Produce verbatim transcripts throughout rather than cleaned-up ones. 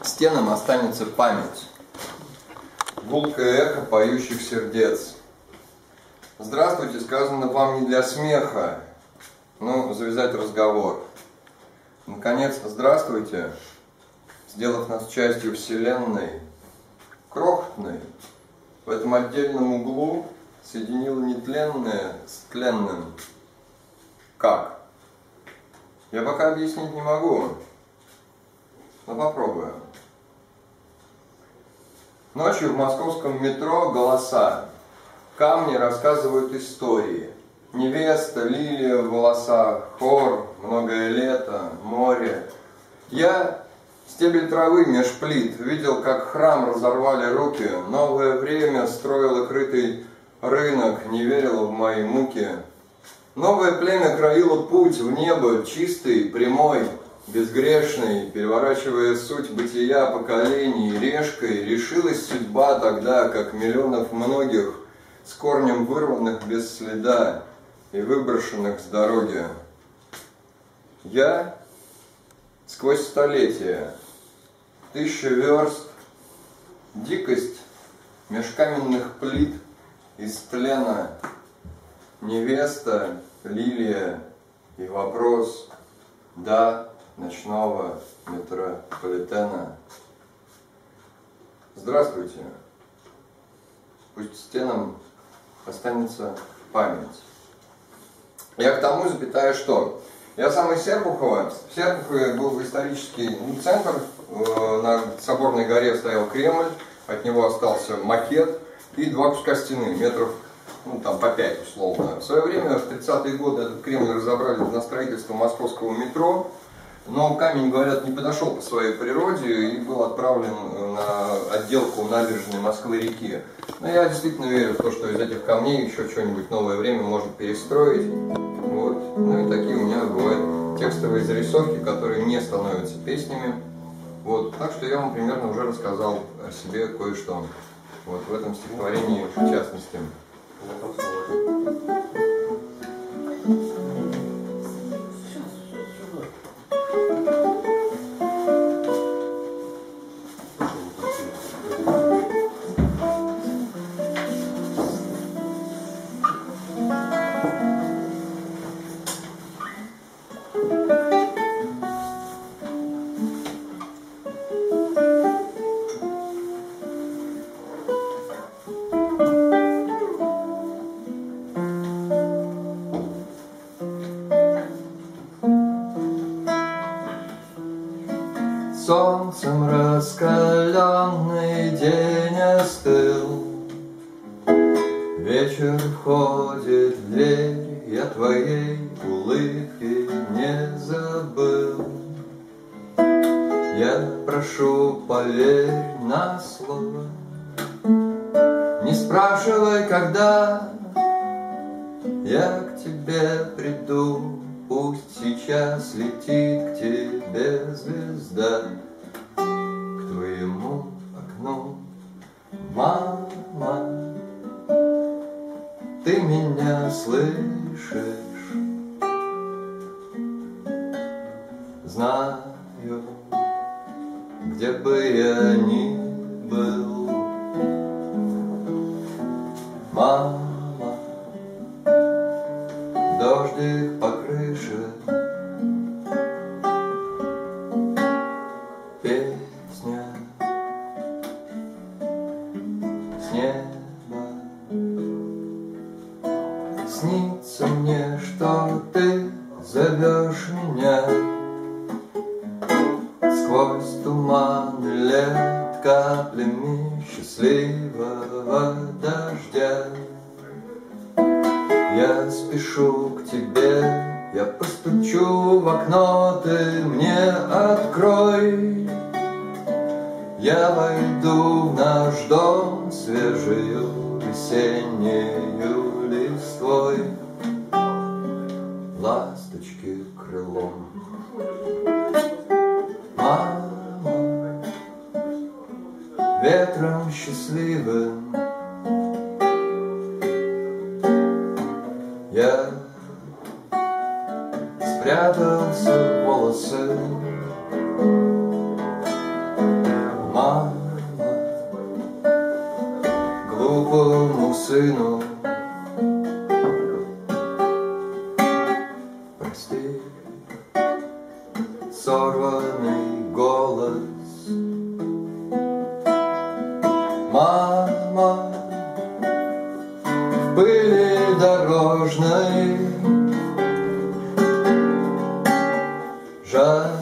стенам останется память, гулкое эхо поющих сердец. Здравствуйте, сказано вам не для смеха, но завязать разговор. Наконец, здравствуйте, сделав нас частью Вселенной, крохотной, в этом отдельном углу соединило нетленное с тленным. Как? Я пока объяснить не могу, но попробую. Ночью в московском метро голоса. Камни рассказывают истории. Невеста, лилия в волосах, хор, многое лето, море. Я, стебель травы меж плит, видел, как храм разорвали руки. Новое время строило крытый рынок, не верило в мои муки. Новое племя кроило путь в небо, чистый, прямой, безгрешный, переворачивая суть бытия поколений, решкой решилась судьба тогда, как миллионов многих, с корнем вырванных без следа и выброшенных с дороги. Я сквозь столетия, тысяча верст, дикость меж каменных плит из тлена, невеста, лилия и вопрос, да, ночного метрополитена. Здравствуйте. Пусть стенам останется память. Я к тому, запятая, что я сам из Серпухова. В Серпухове был исторический центр. На Соборной горе стоял Кремль. От него остался макет и два куска стены, метров ну, там, по пять условно. В свое время, в тридцатые годы, этот Кремль разобрали на строительство московского метро. Но камень, говорят, не подошел по своей природе и был отправлен на отделку набережной Москвы-реки. Но я действительно верю в то, что из этих камней еще что-нибудь новое время может перестроить. Вот. Ну и такие у меня бывают текстовые зарисовки, которые не становятся песнями. Вот. Так что я вам примерно уже рассказал о себе кое-что. Вот в этом стихотворении в частности. Солнцем раскаленный день остыл, вечер входит в дверь, я твоей улыбки не забыл. Я прошу, поверь на слово, не спрашивай, когда я к тебе приду. Пусть сейчас летит к тебе звезда, к твоему окну. Мама, ты меня слышишь? Знаю, где бы я ни был. Мама, дождик по крыше, песня с неба. Снится мне, что ты зовешь меня сквозь туман лет каплями счастливого дождя. Я спешу к тебе, я постучу в окно, ты мне открой. Я войду в наш дом свежею весеннею листвой, ласточки крылом. Мама, ветром счастливым я спрятался в волосы. сыну. Прости, сорванный голос. Мама, в пыли дорожной жаль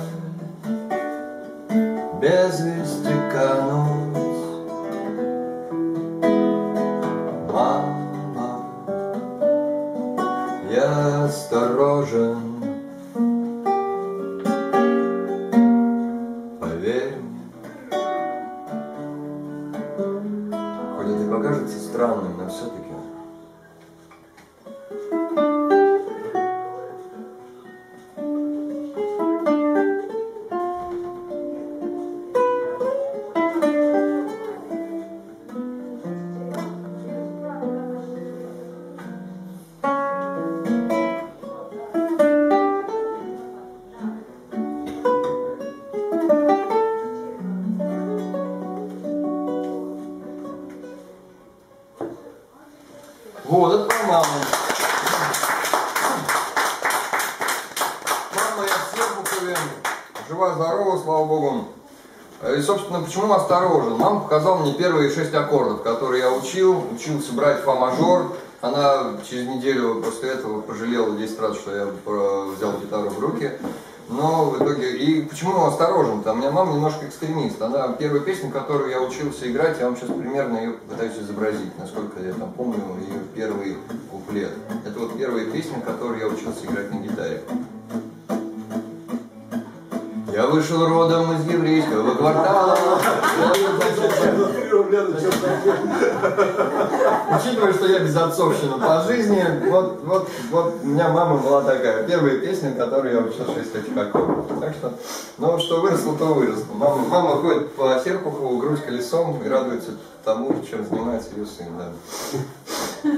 без вести кануть. Мама, я осторожен, поверь мне. Хоть это и покажется странным, но все-таки вот, это про маму. Мама, я в Серпухове, жива-здорова, слава богу. И, собственно, почему осторожен? Мама показала мне первые шесть аккордов, которые я учил. Учился брать фа-мажор. Она через неделю после этого пожалела десять раз, что я взял гитару в руки. Но в итоге, и почему осторожен-то? У меня мама немножко экстремист. Она первая песня, которую я учился играть, я вам сейчас примерно ее пытаюсь изобразить, насколько я там помню ее первый куплет. Это вот первая песня, которую я учился играть на гитаре. Я вышел родом из еврейского квартала. Учитывая, что я безотцовщина по жизни, вот, вот, вот у меня мама была такая. Первая песня, которую я учил шесть этих аккордов. Так что, ну что выросло, то выросло. Мама, мама ходит по Серпухову, грудь колесом и радуется тому, чем занимается ее сын. Да.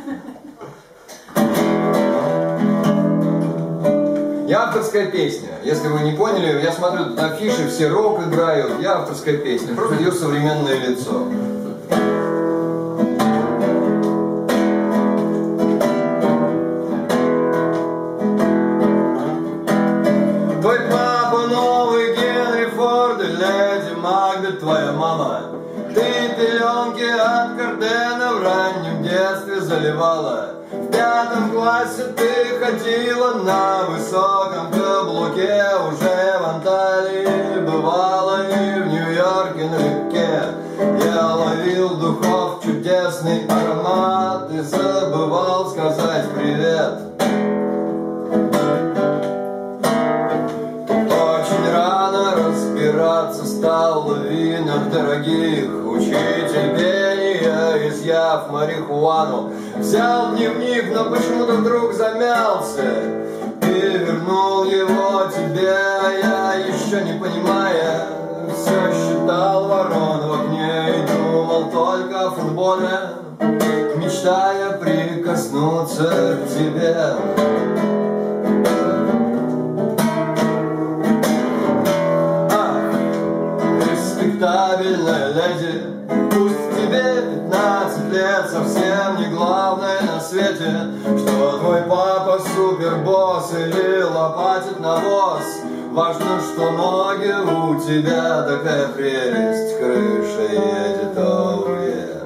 Я авторская песня. Если вы не поняли, я смотрю тут афиши, все рок играют. Я авторская песня, просто ее современное лицо. Твой папа новый Генри Форд и леди Макбет твоя мама. Ты пеленки от Кардена в раннем детстве заливала. В пятом классе ты ходила на высоком каблуке. Уже в Анталии бывала и в Нью-Йорке на реке. Я ловил духов чудесный аромат и забывал сказать привет. Тут очень рано разбираться стал в винах дорогих. Учитель пения, изъяв марихуану, взял дневник, но почему-то вдруг замялся и вернул его тебе, а я, еще не понимая, все считал ворон в окне и думал только о футболе, мечтая прикоснуться к тебе. Ах, респектабельная леди, пусть тебе пятнадцать лет, совсем не главное на свете, что твой папа супербосс или лопатит навоз. Важно, что ноги у тебя такая прелесть, крыша едет овье.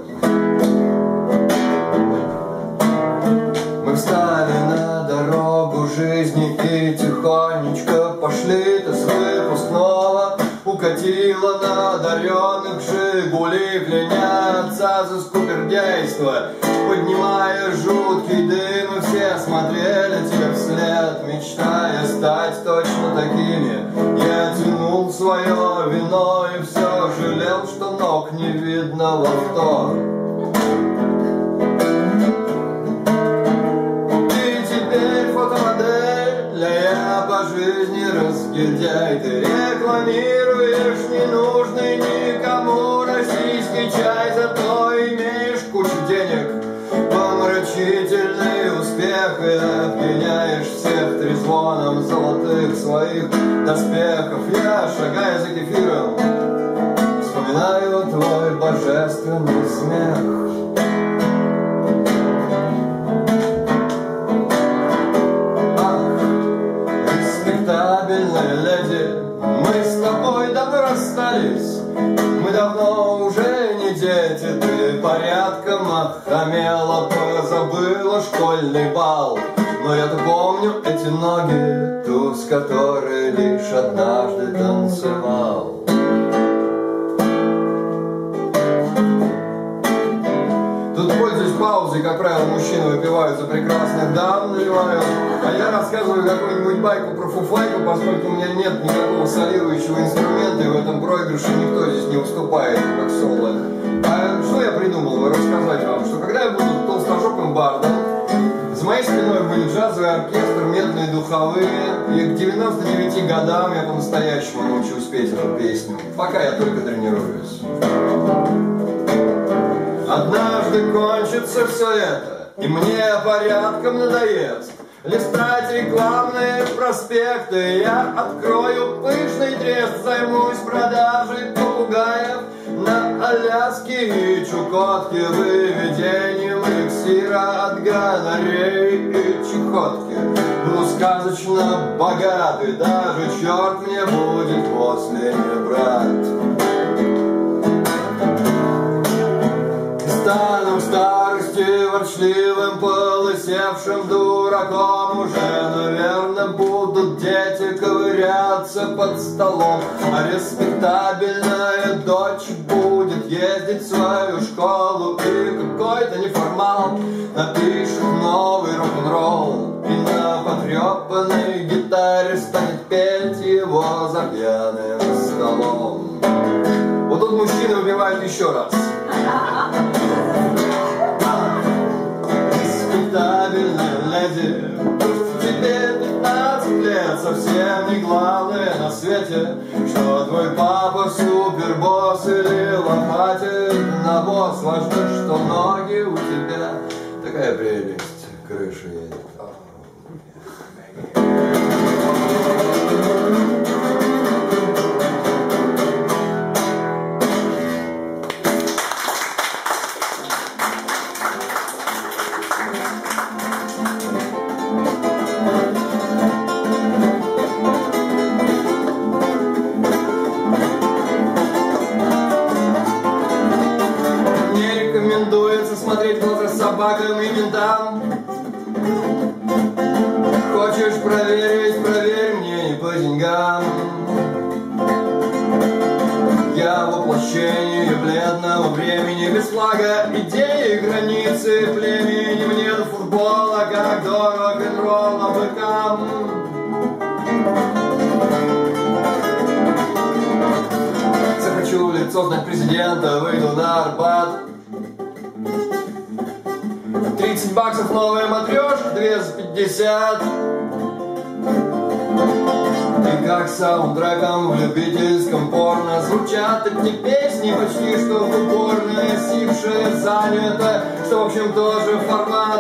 Мы встали на дорогу жизни и тихонечко пошли-то с выпускного. Укатила на одаренных Жигули, кляня отца за скупердейство. Поднимая жуткий дым, и все смотрели тебе вслед, мечтая стать точно такими. Я тянул свое вино и все жалел, что ног не видно в авто. Ты теперь фотомодель, а я по жизни разгильдяй. Ты рекламируешь ненужный никому российский чай, зато имеешь кучу денег, помрачительный успех, и обвиняешь всех трезвоном золотых своих доспехов. Я, шагая за кефиром, вспоминаю твой божественный смех. расстались. Мы давно уже не дети, ты порядком охамела, позабыла школьный бал. Но я-то помню эти ноги, ту, с которой лишь однажды танцевал. Тут, пользуясь паузой, как правило, мужчины выпивают за прекрасных дам, наливают. А я рассказываю какую-нибудь байку про фуфайку, поскольку у меня нет никакого солирующего инструмента, и в этом проигрыше никто здесь не уступает, как соло. А что я придумал рассказать вам? Что когда я буду толстожопым бардом, за моей спиной будет джазовый оркестр, медные духовые, и к девяноста девяти годам я по-настоящему научусь петь эту песню, пока я только тренируюсь. Однажды кончится все это, и мне порядком надоест листать рекламные проспекты. Я открою пышный трест, займусь продажей попугаев на Аляске и Чукотке, выведением эликсира от гонореи и чехотки. Буду сказочно богатый, даже черт мне будет после не брат. Стану в старости ворчливым, полысевшим дураком. Уже, наверное, будут дети ковыряться под столом, а респектабельная дочь будет ездить в свою школу, и какой-то неформал напишет новый рок-н-ролл, и на потрепанной гитаре станет петь его за пьяным столом. Вот тут мужчины убивают еще раз. Респектабельная леди, пусть тебе пятнадцать лет, совсем не главное на свете, что твой папа супербосс или лопатит на босс. Важно, что ноги у тебя такая прелесть, крыша едет. Смотреть глаза собакам и ментам. Хочешь проверить, проверь, мне не по деньгам. Я воплощение бледного времени, без флага, идеи, границы племени. Мне до футбола, как до рок-н-ролла быкам. Захочу лицо знать президента, выйду на Арбат. тридцать баксов новая матрешка, две за пятьдесят. И как саундтреком в любительском порно звучат эти песни почти что в упорно, сившие занято, что в общем тоже формат.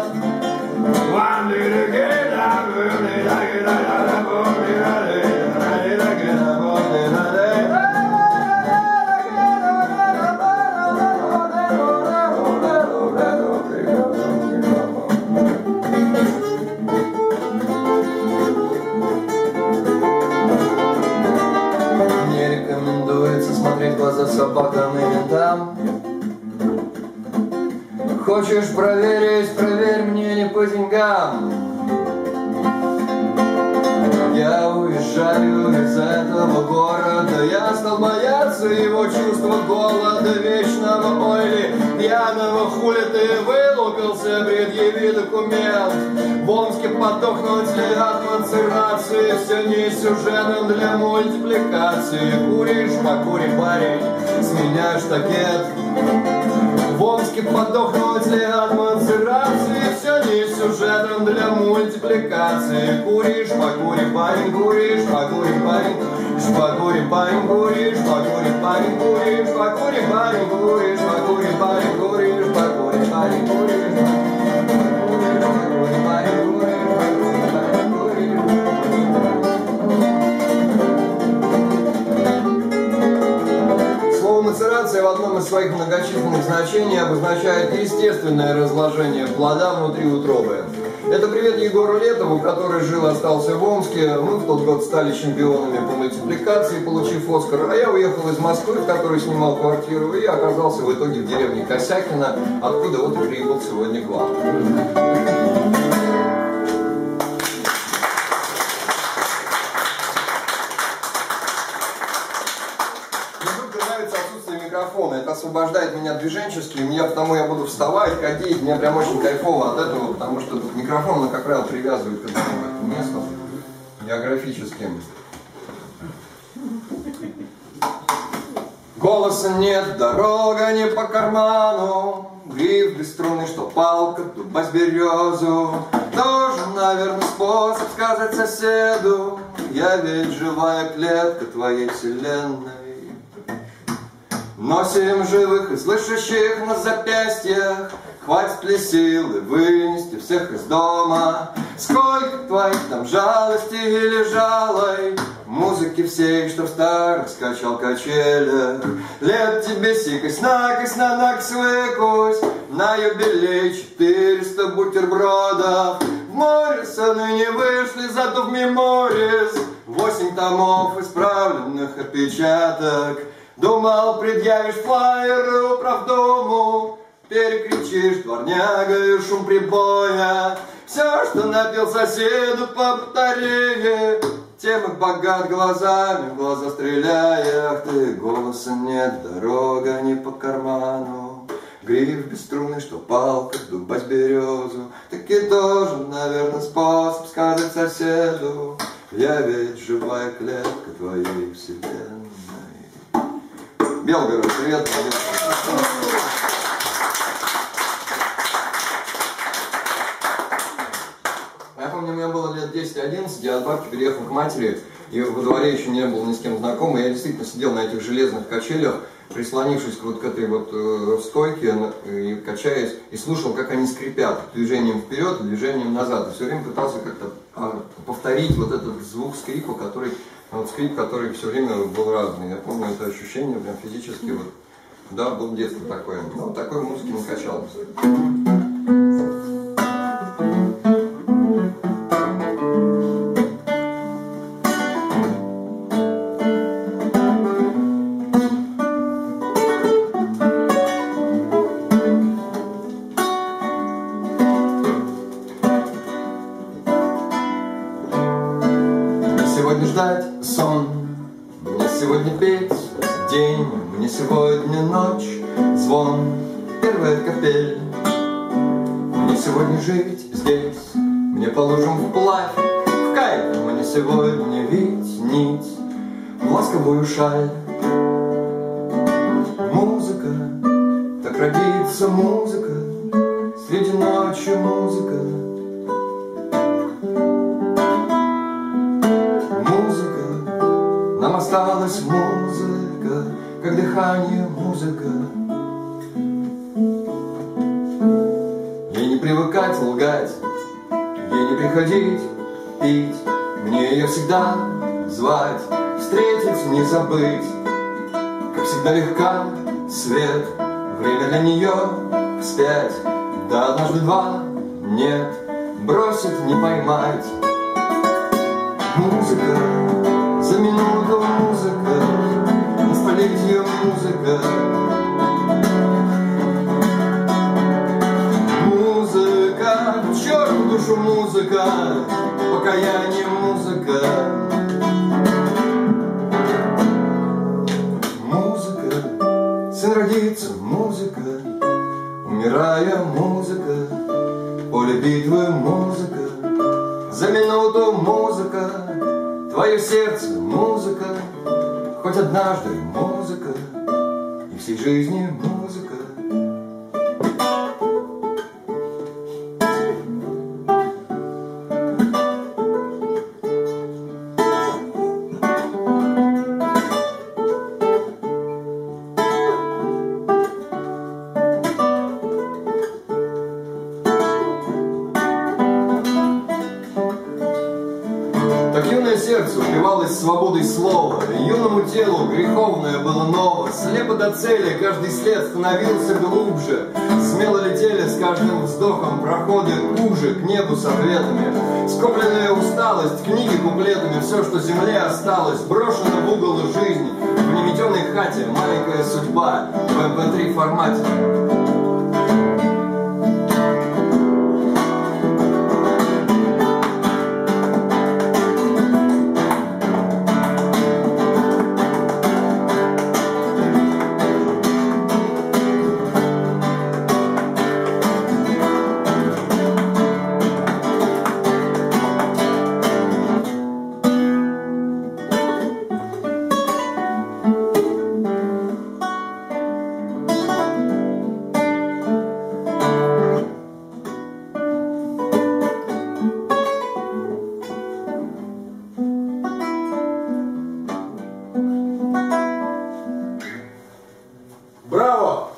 Глаза собакам и ментам. Хочешь проверить, проверь, мне не по деньгам. Я уезжаю из этого города, я стал бояться его чувства голода вечного. Ой ли, пьяного, хули ты вылупился, предъяви документ. В Омске подохнуть ли от мацерации, все не сюжетом для мультипликации. Куришь, покури, парень, с меня штакет. В Омске подохнуть ли от мацерации, все не сюжетом для мультипликации. Куришь, покури, парень, куришь, покури, парень, покури, парень, куришь, покури, парень, куришь, покури, парень, куришь, покури, парень, куришь, покури, парень, куришь. Мацерация в одном из своих многочисленных значений обозначает естественное разложение плода внутри утробы. Это привет Егору Летову, который жил и остался в Омске. Мы в тот год стали чемпионами по мультипликации, получив Оскар. А я уехал из Москвы, в которой снимал квартиру, и оказался в итоге в деревне Косякино, откуда вот и прибыл сегодня к вам. Это освобождает меня движенчески, меня, потому я буду вставать, ходить, мне прям очень кайфово от этого, потому что микрофон, ну, как правило, привязывает к этому месту географическим. Голоса нет, дорога не по карману, гриф без струны, что палка, дубась березу. Тоже, наверное, способ сказать соседу: я ведь живая клетка твоей вселенной. Носим живых и слышащих на запястьях, хватит ли силы вынести всех из дома? Сколько твоих там жалости или жалой, музыки всей, что в старых скачал качелях. Лет тебе сикость, накость, на накость выкусь, на юбилей четыреста бутербродов. В море саны не вышли, зато в меморис восемь томов исправленных опечаток. Думал, предъявишь флаеры управдому, перекричишь дворнягою шум прибоя. Все, что напел соседу по батарее, тем и богат глазами, в глаза стреляя. Ах ты, голоса нет, дорога не по карману, гриф без струны, что палка, дубась березу. Таки тоже, наверное, способ сказать соседу: я ведь живая клетка твоей вселенной. Белгород, привет, привет. Я помню, мне было лет десять-одиннадцать, я от бабки переехал к матери, и во дворе еще не был ни с кем знаком, и я действительно сидел на этих железных качелях, прислонившись вот к этой вот э, стойке, и качаясь, и слушал, как они скрипят движением вперед, движением назад, и все время пытался как-то а, повторить вот этот звук скрипа, который... Вот скрип, который все время был разный. Я помню это ощущение прям физически. Вот. Да, был детство такое. Но вот такой музыки не качал. Сегодня ждать сон, мне сегодня петь день, мне сегодня ночь, звон, первая капель. Мне сегодня жить здесь, мне положим вплавь, в кайф. Мне сегодня вить нить в ласковую шаль. Музыка, так родится музыка, среди ночи музыка. Нам осталась музыка, как дыхание музыка. Ей не привыкать лгать, ей не приходить пить, мне ее всегда звать, встретить, не забыть. Как всегда легка свет, время для нее вспять. Да однажды два, нет, бросить не поймать. Музыка, за минуту музыка, на столетие музыка. Музыка, к черту душу музыка, покаяние музыка. Музыка, сын родится музыка, умирая музыка, поле битвы музыка. За минуту музыка, твое сердце музыка, хоть однажды музыка, и всей жизни музыка. Так юное сердце упивалось наслаждалась свободой слова. Юному телу греховное было ново. Слепо до цели, каждый след становился глубже. Смело летели с каждым вздохом проходы уже к небу с ответами. Скопленная усталость, книги куплетами, все, что земле осталось, брошено в угол жизни. В неметенной хате маленькая судьба в эм пэ три формате. Браво!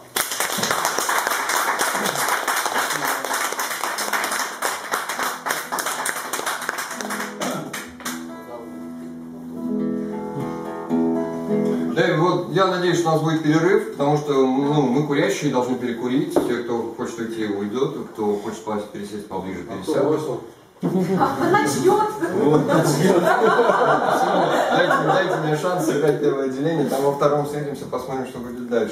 Да, и вот я надеюсь, что у нас будет перерыв, потому что ну, мы курящие должны перекурить. Те, кто хочет уйти, уйдет, кто хочет пересесть поближе, пересядут. А начнет. Вот, начнет. Дайте, дайте мне шанс сыграть первое отделение, там во втором встретимся, посмотрим, что будет дальше.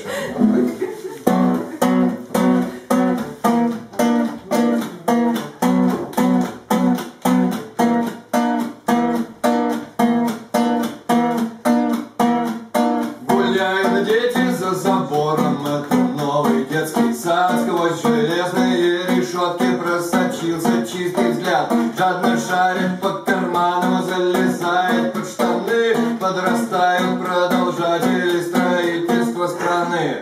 Гуляют дети за забором, это новый детский сад. Сквозь железные решетки просочился чистый взгляд. Жадно шарит по карманам, залезает под штаны. Подрастают продолжатели строительства страны.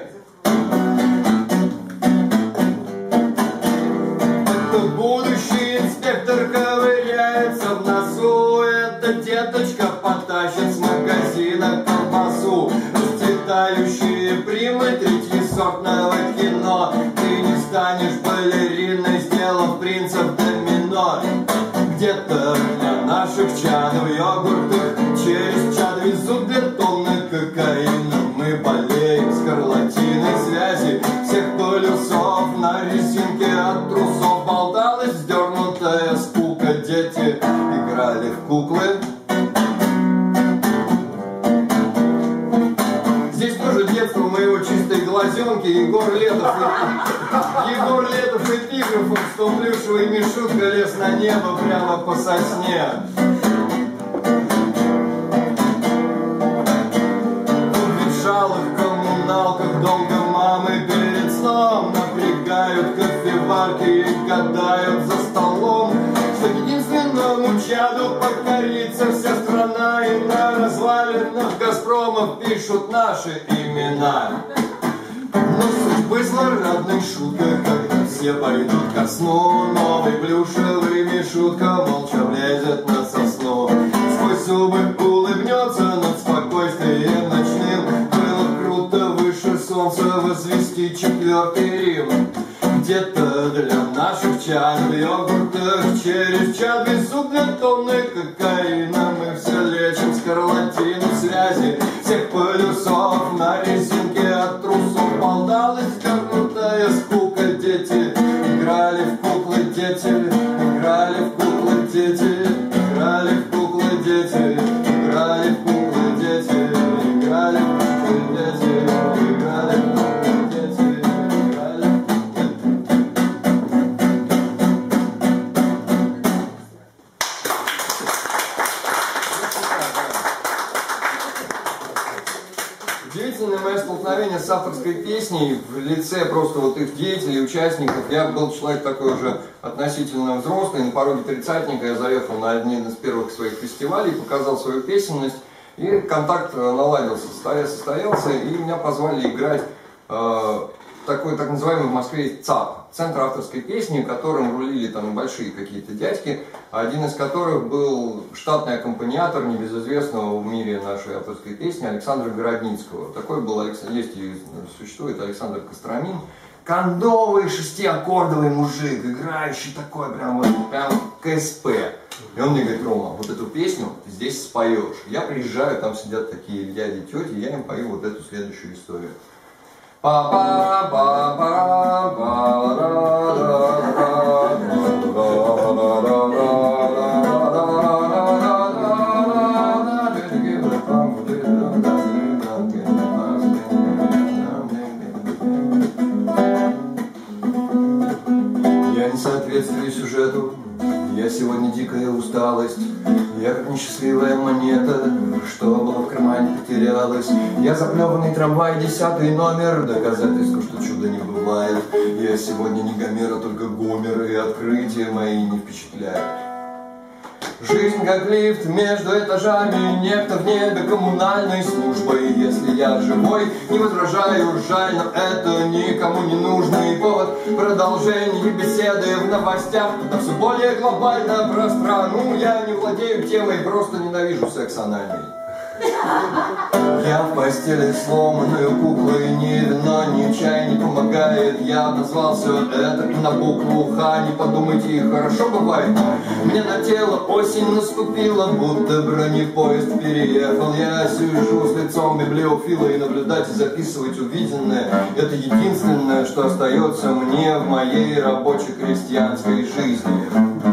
Это будущий инспектор ковыряется в носу. Эта деточка потащит с магазина колбасу. Расцветающие примы третьесортного кино. Ты не станешь балериной, сделав принцев домино. Где-то для наших чадов йогуртах через чад везут две тонны кокаина. Мы болеем скарлатиной связи всех полюсов. На резинке от трусов болталась сдернутая скука. Дети играли в куклы. Здесь тоже детство моего чистой глазенки. Егор Летов и... Егор Летов эпиграфом, что плюшевый мишутка лез на небо прямо по сосне. В ветшалых коммуналках долго мамы перед сном напрягают кофеварки и гадают за столом, что единственному чаду покорится вся страна. И на развалинах Газпромов пишут наши имена. Но судьбы злорадной шутка, когда все пойдут ко сну. Новый плюшевый мишутка молча влезет на сосну. Сквозь зубы улыбнется над спокойствием ночным. Было круто выше солнца возвести четвертый Рим. Где-то для наших чад в йогуртах через чад везут две тонны кокаина. Мы все лечим скарлатину связи всех полюсов. На резинке от трусов болталась сдернутая скука. Дети играли в куклы, дети играли в куклы, дети играли в куклы, дети играли в куклы, дети играли в куклы, дети играли в куклы, дети играли в Удивительное мое столкновение с авторской песней в лице просто вот их деятелей, участников. Я был человек такой уже относительно взрослый, на пороге тридцатника. Я заехал на один из первых своих фестивалей, показал свою песенность, и контакт наладился, состоялся, и меня позвали играть э, такой так называемый в Москве ЦАП, Центр авторской песни, которым рулили там большие какие-то дядьки, один из которых был штатный аккомпаниатор небезызвестного в мире нашей авторской песни Александра Городницкого. Такой был, есть и существует Александр Костромин. кондовый шестиаккордовый мужик, играющий такой прям вот, прям КСП. И он мне говорит: Рома, вот эту песню ты здесь споешь. Я приезжаю, там сидят такие дяди, тети, я им пою вот эту следующую историю. Я не соответствую сюжету, я сегодня дикая усталость. Я как несчастливая монета, что было в кармане, потерялась. Я заплеванный трамвай, десятый номер, доказательство, что чуда не бывает. Я сегодня не Гомер, а только Гомер, и открытия мои не впечатляют. Жизнь как лифт между этажами, некто в небе коммунальной службой. Если я живой, не возражаю, жаль, но это никому не нужный повод. Продолжение беседы в новостях, куда все более глобально про страну. Я не владею темой, просто ненавижу секс анальный. Я в постели сломанную куклой, ни вино, ни чай не помогает. Я назвал все это на букву Х. Не подумайте, хорошо бывает. Мне на тело осень наступила, будто бронепоезд переехал. Я сижу с лицом библиофила, и наблюдать и записывать увиденное — это единственное, что остается мне в моей рабоче-крестьянской жизни.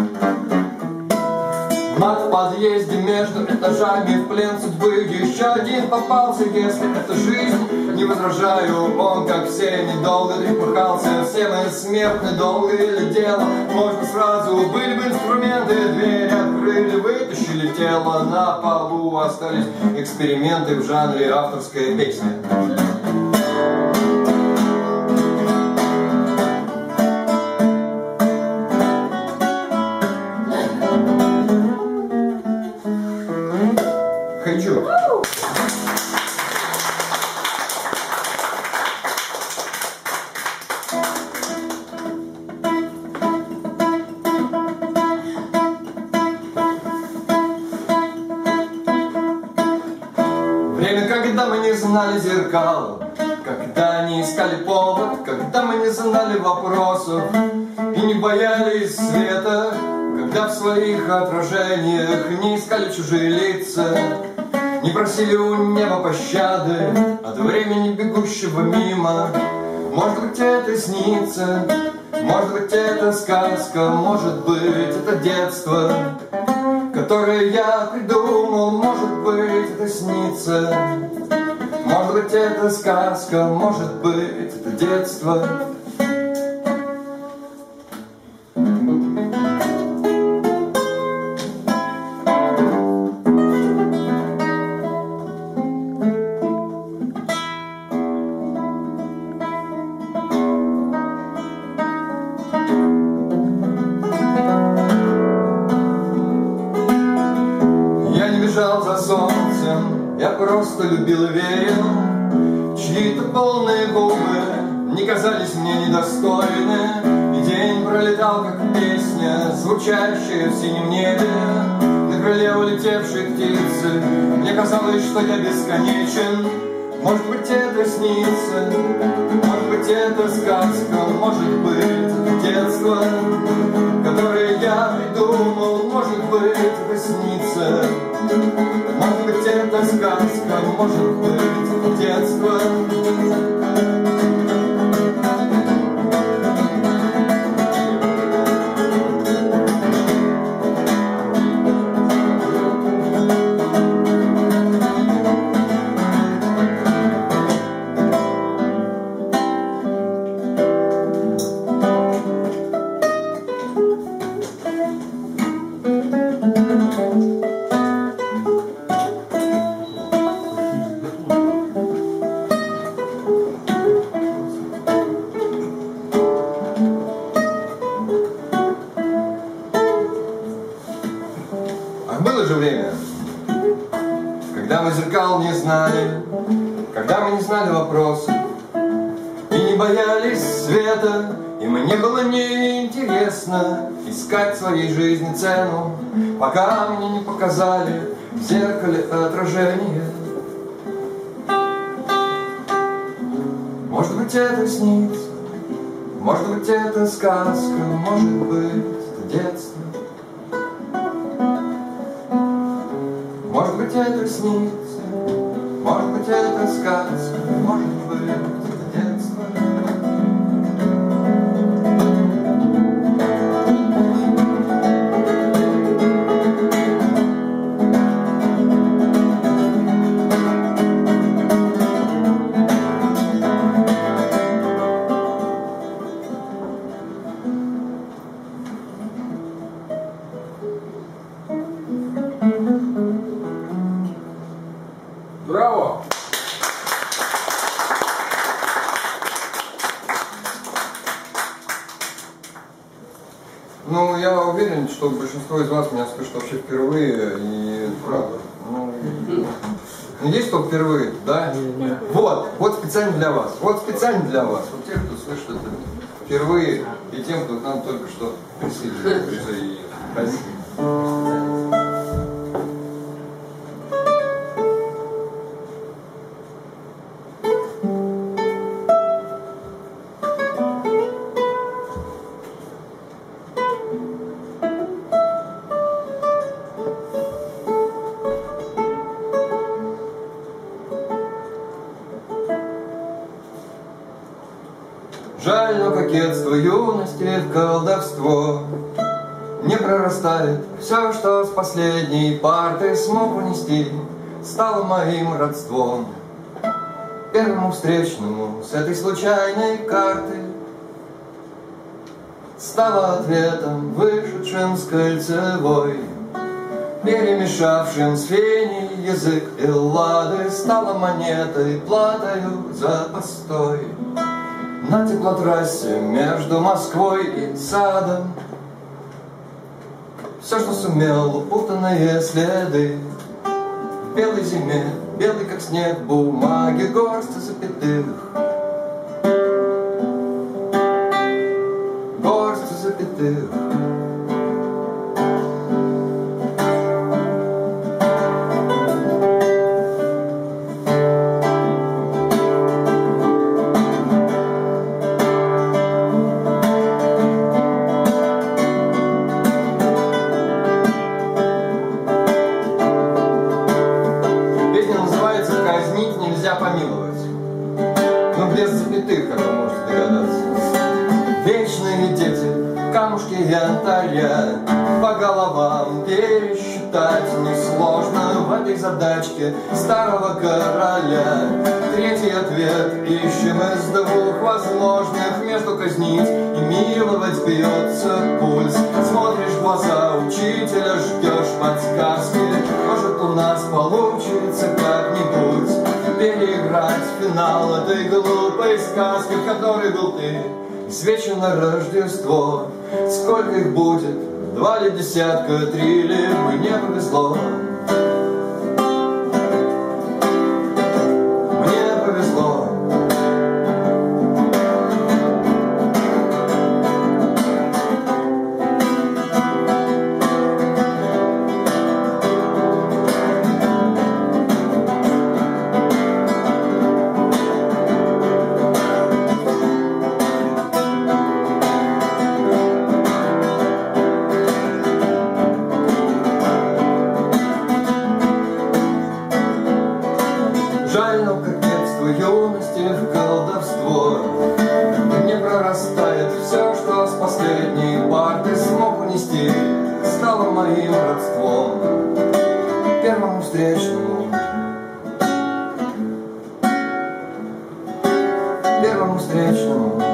Мат в подъезде между этажами, в плен судьбы еще один попался. Если это жизнь, не возражаю, он, как все, недолго трепыхался. Все мы смертны, долго или дело, можно сразу. Были бы инструменты, дверь открыли, вытащили тело. На полу остались эксперименты в жанре авторская песня. Хочу. Время, когда мы не знали зеркал, когда не искали повод, когда мы не знали вопросов и не боялись света, когда в своих отражениях не искали чужие лица, не просили у неба пощады от времени, бегущего мимо. Может быть, это снится, может быть, это сказка, может быть, это детство, которое я придумал, может быть, это снится, может быть, это сказка, может быть, это детство. За солнцем я просто любил и верил, чьи-то полные губы не казались мне недостойны. И день пролетал, как песня, звучащая в синем небе. На крыле улетевшей птицы мне казалось, что я бесконечен. Может быть, это снится, может быть, это сказка, может быть, это детство, которое я придумал, может быть, это снится, может быть, это сказка, может быть, это детство. Было же время, когда мы зеркал не знали, когда мы не знали вопросов и не боялись света, и мне было неинтересно искать в своей жизни цену, пока мне не показали в зеркале отражение. Может быть, это снится, Может быть, это сказка, может быть, это детство. Может быть, это снится, может быть, это сказка, может быть, это детство. Браво! Ну, я уверен, что большинство из вас меня слышит вообще впервые, и правда. Ну, ну, есть кто впервые, да? Вот, вот специально для вас, вот специально для вас, вот те, кто слышит это впервые, и тем, кто к нам только что присоединился. Спасибо. Жаль, но кокетство юности в колдовство не прорастает. Все, что с последней парты смог унести, стало моим родством. Первому встречному с этой случайной карты стало ответом, вышедшим с кольцевой, перемешавшим с феней язык Эллады, стала монетой, платою за постой на теплотрассе между Москвой и садом. Все, что сумел, упутанные следы в белой зиме, белый как снег бумаги, горсть запятых, горсть запятых. Помиловать, но без запятых, как вы можете догадаться. Вечные дети, камушки янтаря, по головам пересчитать несложно в этой задачке старого короля. Третий ответ ищем из двух возможных: между казнить и миловать бьется пульс. Смотришь в глаза учителя, ждешь подсказки. Может, у нас получится как-нибудь переиграть финал этой глупой сказки, в которой был ты, и свечи на Рождество. Сколько их будет? Два ли десятка, три ли? Мне повезло. Мне повезло. Жаль, но кокетство юности в колдовство не прорастает. Все, что с последней парты смог унести, стало моим родством. Первому встречному, первому встречному.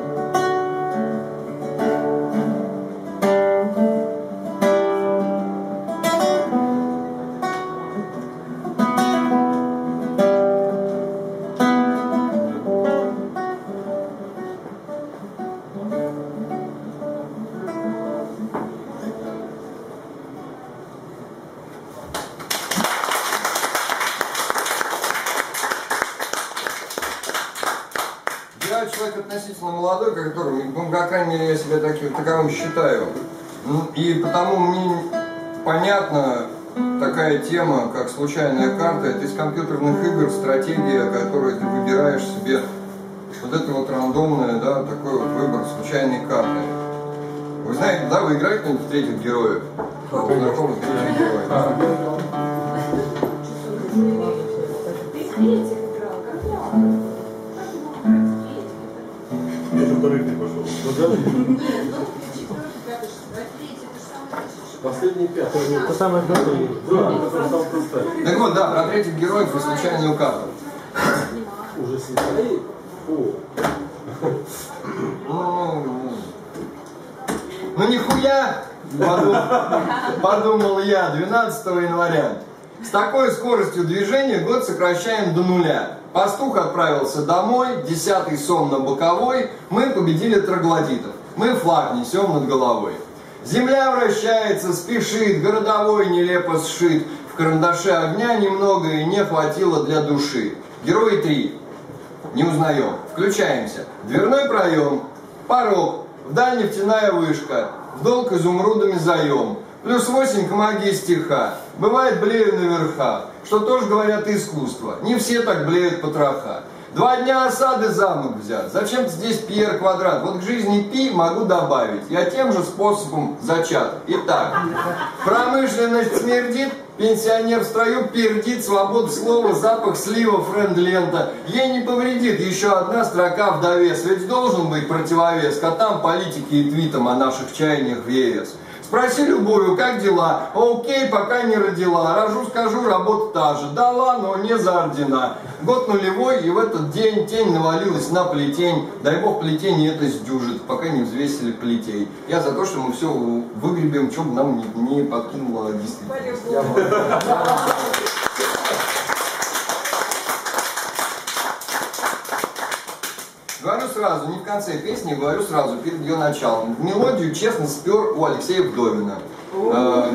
Я человек относительно молодой, который, ну, по крайней мере, я себя таким, таковым считаю. И потому мне понятна такая тема, как случайная карта. Это из компьютерных игр стратегия, которую ты выбираешь себе вот это вот рандомное, да, такой вот выбор случайной карты. Вы знаете, да, вы играете кто-нибудь в третьих героев? Знакомы с третьих героев? Ты в третьих играл, как я? Я же вторых не пошел. Последний пятый. Это самое крутое. Так вот, да, про третьих героев и случайную карту. Уже снесли? Фу. Ну, ну нихуя, подумал, подумал я, двенадцатого января. С такой скоростью движения год сокращаем до нуля. Пастух отправился домой, десятый сон на боковой, мы победили троглодитов. Мы флаг несем над головой. Земля вращается, спешит, городовой нелепо сшит. В карандаше огня немного и не хватило для души. Герои три. Не узнаем. Включаемся. Дверной проем, порог, вдаль нефтяная вышка, в долг изумрудами заем. Плюс восемь к магии стиха. Бывает блею наверха, что тоже говорят искусство. Не все так блеют потроха. Два дня осады замок взят. Зачем-то здесь Пьер Квадрат. Вот к жизни пи могу добавить. Я тем же способом зачат. Итак, промышленность смердит, пенсионер в строю пердит, свобода слова, запах слива, френд-лента. Ей не повредит еще одна строка в довес. Ведь должен быть противовес котам, политике и твитам о наших чаяниях в ЕС. Спроси любую, как дела? Окей, пока не родила. Рожу, скажу, работа та же. Дала, но не за ордена. Год нулевой, и в этот день тень навалилась на плетень. Дай бог плетень это сдюжит, пока не взвесили плетей. Я за то, что мы все выгребем, что бы нам не, не подкинуло действительность. Говорю сразу, не в конце песни, говорю сразу, перед ее началом. Мелодию, честно, спер у Алексея Вдовина. Э,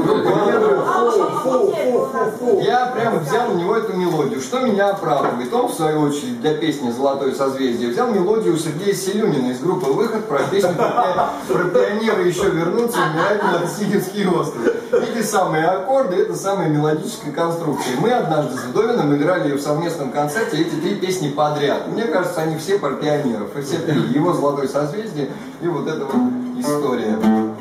Я прям взял у него эту мелодию. Что меня оправдывает? Он, в свою очередь, для песни «Золотое созвездие» взял мелодию у Сергея Селюнина из группы «Выход» про песню про, про пионера еще вернуться, умирать на Сигинский остров. Эти самые аккорды, это самая мелодическая конструкция. Мы однажды с Вдовиным играли ее в совместном концерте, эти три песни подряд. Мне кажется, они все про пионеров. И все три. Его «Золотое созвездие» и вот эта вот история.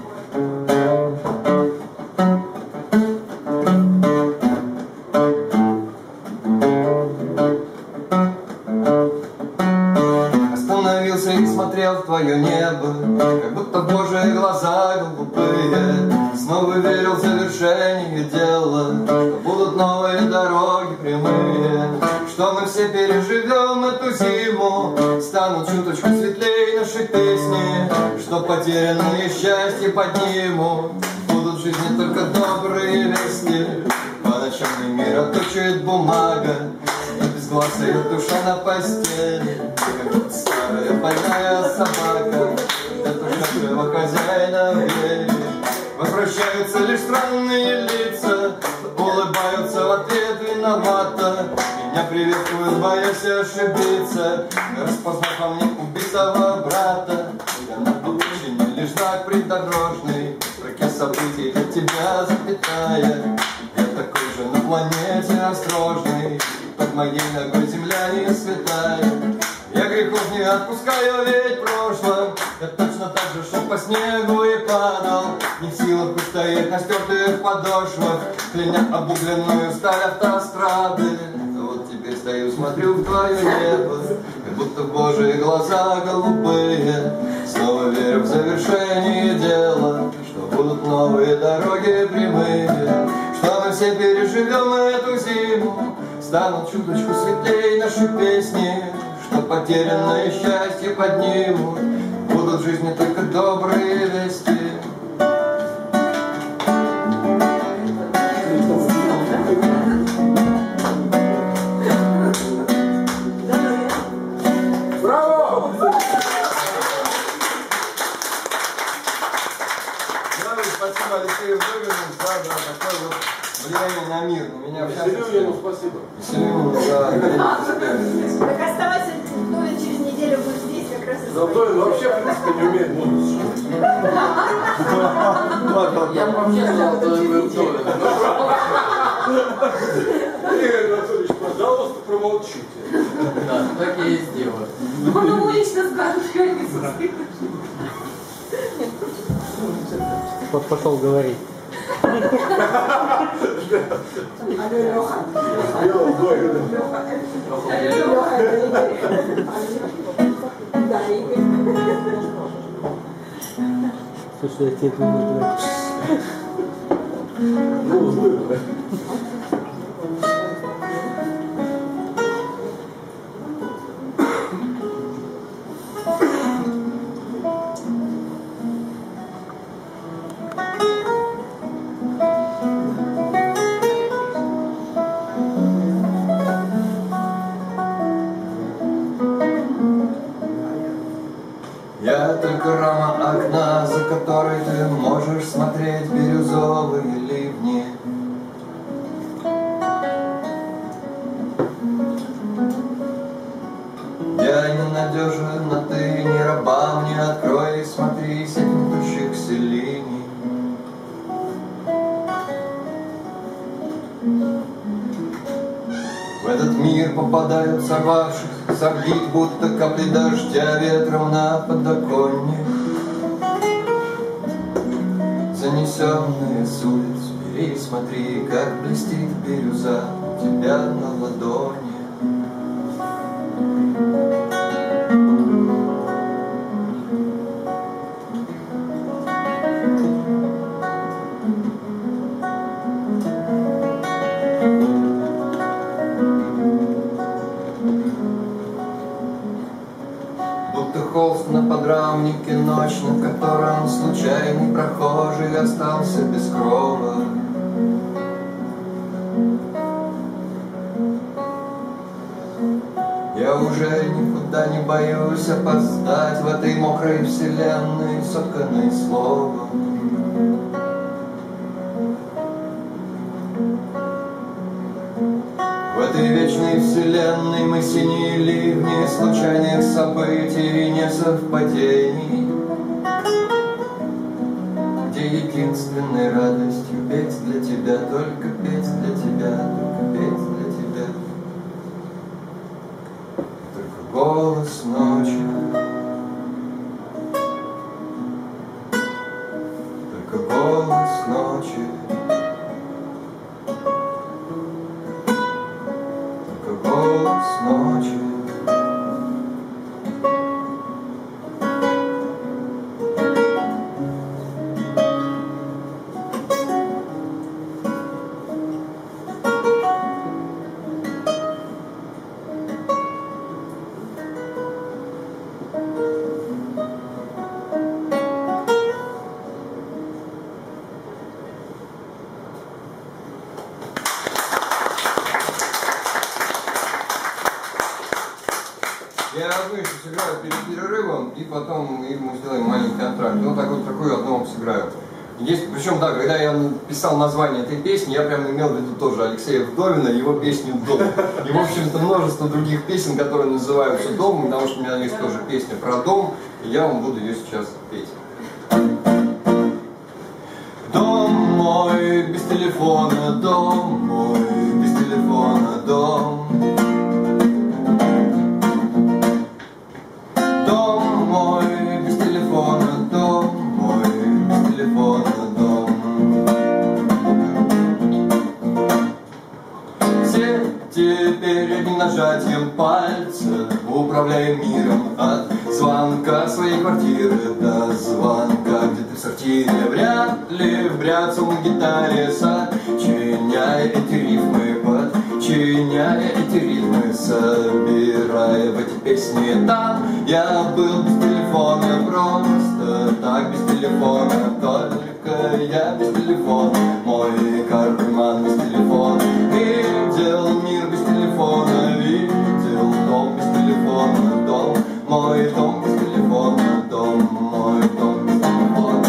Остановился и смотрел в твое небо, как будто Божьи глаза голубые. Снова верил в завершение дела, что будут новые дороги прямые, что мы все переживем эту зиму, станут чуточку светлее наши песни, что потерянные счастья поднимут, будут в жизни только добрые вести. По ночам мироточит бумага, безгласая душа на постели, как старая больная собака, это нашего хозяина в вере. Возвращаются лишь странные лица, улыбаются в ответ виновато. Меня приветствуют, боясь ошибиться, распознав во мне убитого брата. Я на обочине лишь знак придорожный, в строке событий для тебя запятая. Я такой же на планете осторожный, под моей ногой земля не святая. Я грехов не отпускаю, ведь прошлое я точно так же шел по снегу и падал, не в силах устоять на стертых подошвах, кляня обугленную сталь автострады. Вот теперь стою, смотрю в твое небо, как будто Божьи глаза голубые. Снова верю в завершение дела, что будут новые дороги прямые, что мы все переживем эту зиму, станут чуточку светлее наши песни, что потерянное счастье поднимут, будут в жизни только добрые вести. Браво! Спасибо Алексею Вдовину за да, такое вот влияние на мир. На меня Селюнину спасибо. Селюнину, да. Так оставайся, ну и через неделю будет здесь как раз. Вдовин вообще, в принципе, не умеет музыку. Я вообще знал, что вы Вдовин. Игорь Анатольевич, пожалуйста, промолчите. Да, так я и сделал. Ну, Вот пошел говорить. Слушай, я тебе это не говорю. Ну, злой, да. Я только рама окна, за которой ты можешь смотреть бирюзовые ливни. Я ненадежен, а ты не раба мне. Открой и смотри сеть гнетущихся линий. В этот мир попадают сорвавших с орбит, будто капли дождя ветром на подоконник. Занесенные с улиц, бери, смотри, как блестит бирюза у тебя на ладони. Холст на подрамнике, ночь, на котором случайный прохожий остался без крова. Я уже никуда не боюсь опоздать в этой мокрой вселенной, сотканной словом. В этой вечной вселенной мы синие ливни случайных событий и несовпадений, где единственной радостью петь для тебя, только петь для тебя, только петь для тебя. Только голос ночи, только голос ночи. Голос ночи. Я одну еще сыграю перед перерывом, и потом мы сделаем маленький контракт. Вот так вот такую одну вам сыграю. Есть, причем, да, когда я писал название этой песни, я прям имел в виду тоже Алексея Вдовина, его песню «Дом». И, в общем-то, множество других песен, которые называются «Дом», потому что у меня есть тоже песня про дом, и я вам буду ее сейчас петь. Дом мой без телефона, дом мой без телефона, дом. Дом мой без телефона, дом мой без телефона, дом. Все теперь одним нажатием пальца управляем миром, от звонка своей квартиры до звонка где-то в сортире. Вряд ли в бряцом гитаре, сочиняя эти рифмы, подчиняя эти ритмы, собирая в эти песни. Там я был без телефона, просто так без телефона, только я без телефона, мой карман без телефона. Видел мир без телефона, видел дом без телефона, дом мой, дом без телефона, дом мой, дом без телефона.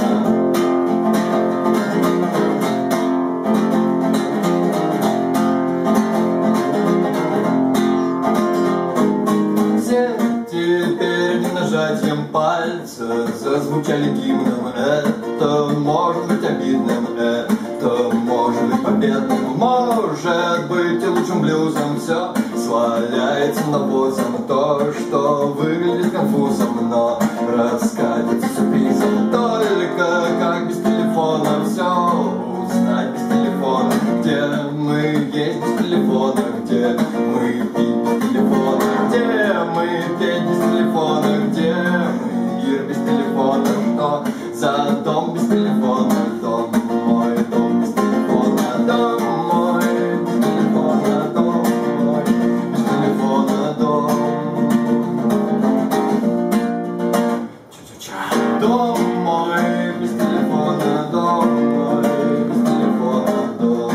Все теперь одним нажатием пальца зазвучали гимном. Это может быть обидным, это может быть победным, может быть и лучшим блюзом. Все сваляется навозом, то, что выглядит конфузом, но раскатится сюрпризом. Только как без телефона все узнать без телефона, где мы есть без телефона, где мы пить без телефона, где мы петь без телефона, где мы мир без телефона, что за дом без телефона, дом мой, дом без телефона, дом мой без телефона, дом мой без телефона, дом. Ча-ча-ча. Дом мой без телефона, дом мой без телефона, дом.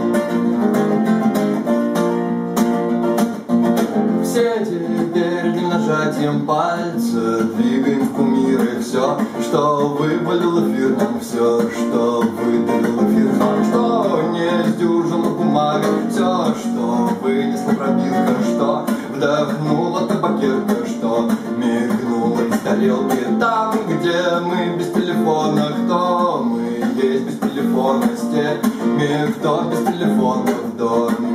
Все теперь одним нажатием пальца двигаем в кумиры все, что вывалил эфир нам, все, что выдавил эфир нам, что не сдюжила бумага, все, что вынесла пробирка, что вдохнула табакерка, что мигнула из тарелки. Там, где мы без телефона, кто мы есть без телефона, с теми, кто без телефона в доме.